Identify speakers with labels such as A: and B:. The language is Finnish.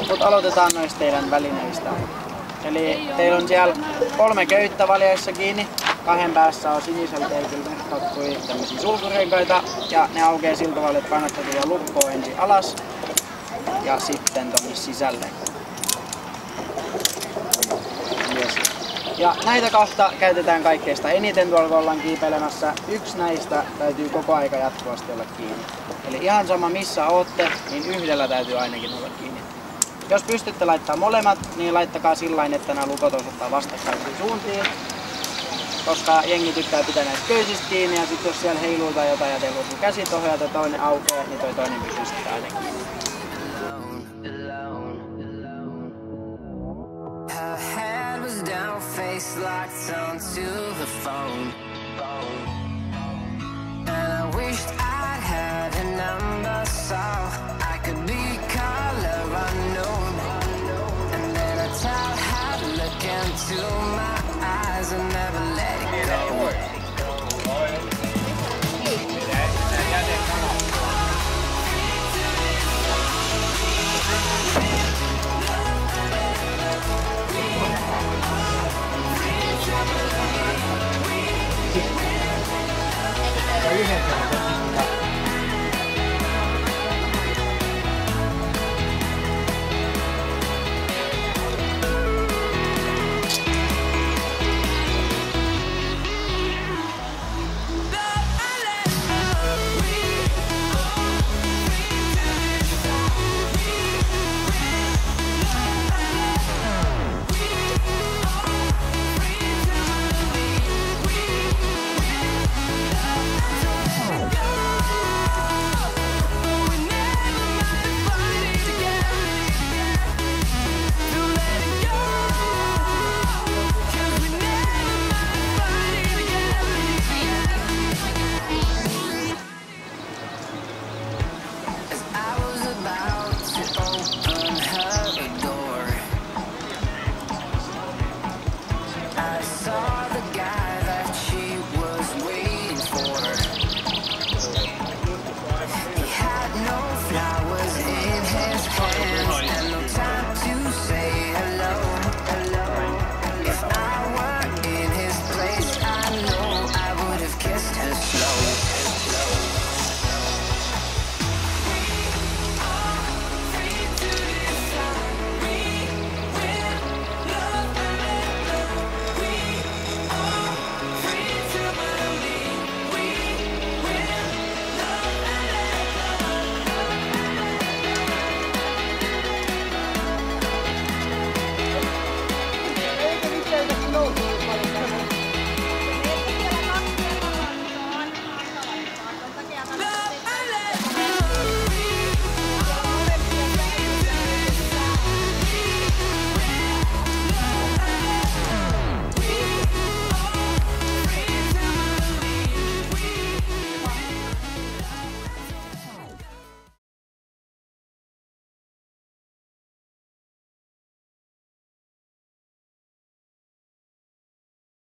A: Mutta aloitetaan noista teidän välineistä. Eli teillä on siellä 3 köyttä valjaissa kiinni. 2 päässä on sinisellä teipillä merkattuja tämmöisiä sulkurenkaita. Ja ne aukeaa sillä tavalla, että kannattaa tulla lukkoon ensin alas ja sitten tonne sisälle. Yes. Ja näitä kahta käytetään kaikkeista eniten tuolla, kun ollaan kiipeilemässä. Yksi näistä täytyy koko aika jatkuvasti olla kiinni. Eli ihan sama missä ootte, niin yhdellä täytyy ainakin olla kiinni. Jos pystytte laittamaan molemmat, niin laittakaa sillain, että nämä lukot osoittaa vastakkaisiin suuntiin. Koska jengi tykkää pitää näistä köysistä kiinni ja sit jos siellä heiluu tai jotain ja teillä on käsi tohon ja toinen aukeaa, niin toi toinen pysyy sitten aina kiinni.
B: Her head was down, face locked onto the phone.